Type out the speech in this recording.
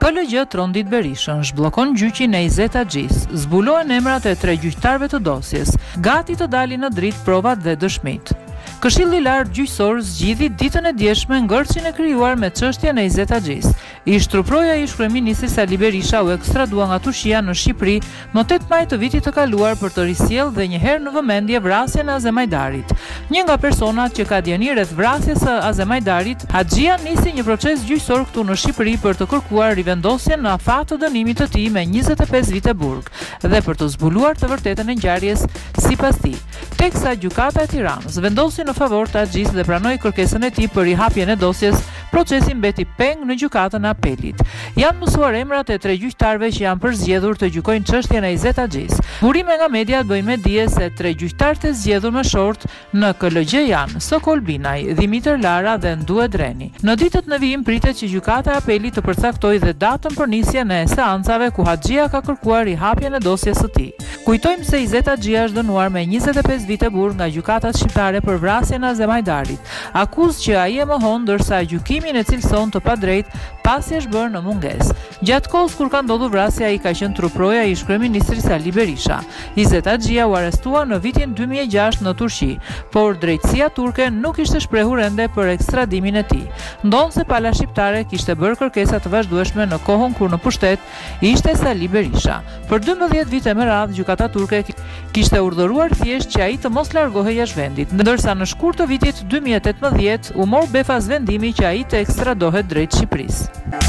PLG trondit Berishën, zhbllokon gjyqin e Izet Axhis, zbulohen emrat e 3 gjyqtarëve të dosjes, gati të dalin në dritë provat dhe dëshmit. Këshilli i Lartë Gjyqësor zgjidhi ditën e djeshme ngërçin e krijuar me çështjen e Izet Axhis. Ish-truproja ish kryeministri Sali Berisha u ekstradua nga Turqia në Shqipëri më 8 maj të vitit të kaluar për të risjellë dhe njëherë në vëmendje vrasjen e Azemajdarit. Një nga personat që ka dieni rreth vrasjes së Azemajdarit, Haxhia nisi një proces gjyqësor këtu në Shqipëri për të kërkuar rivendosjen në afat të dënimit të tij me 25 vite burg dhe për të zbuluar të vërtetën e ngjarjes sipas tij. Teksa gjykata e Tiranës vendosi në favor të Axhis dhe pranoi kërkesën e tij për rihapjen e dosjes, procesi mbeti peng në gjykatën e apelit. Janë mësuar emrat e 3 gjyqtarëve që janë përzgjedhur të gjykojnë çështjen e Izet Axhis. Burime nga media bëjnë me dije se 3 gjyqtarët e zgjedhur me short në KLG janë Sokol Binaj, Dimitër Lara dhe Ndue Dreni. Në ditët në vijim pritet që gjykata e apelit të përcaktojë dhe datën për nisjen e seancave ku Haxhia ka kërkuar rihapjen e dosjes së tij. Kujtojmë se Izet Axhia është dënuar me 25 vite burg nga gjykata shqiptare për vrasjen e Azemajdarit, akuzë që ai e mohon ndërsa gjykimin e cilëson të padrejtë pasi është bërë në mungesë. Gjatë kohës kur ka ndodhur vrasja, ai ka qenë truproja i ish-kryeministrit Sali Berisha. Izet Axhia u arrestua në vitin 2006 në Turqi, por drejtësia turke nuk ishte shprehur ende për ekstradimin e tij. Ndonse pala shqiptare kishte bërë kërkesa të vazhdueshme në kohën kur në pushtet ishte Sali Berisha. Për 12 vite me radhë gjykata turke kishte urdhëruar thjesht që ai të mos largohej jashtë vendit, ndërsa në shkurt të vitit 2018 u mor befas vendimi që ai të ekstradohet drejt Shqipërisë.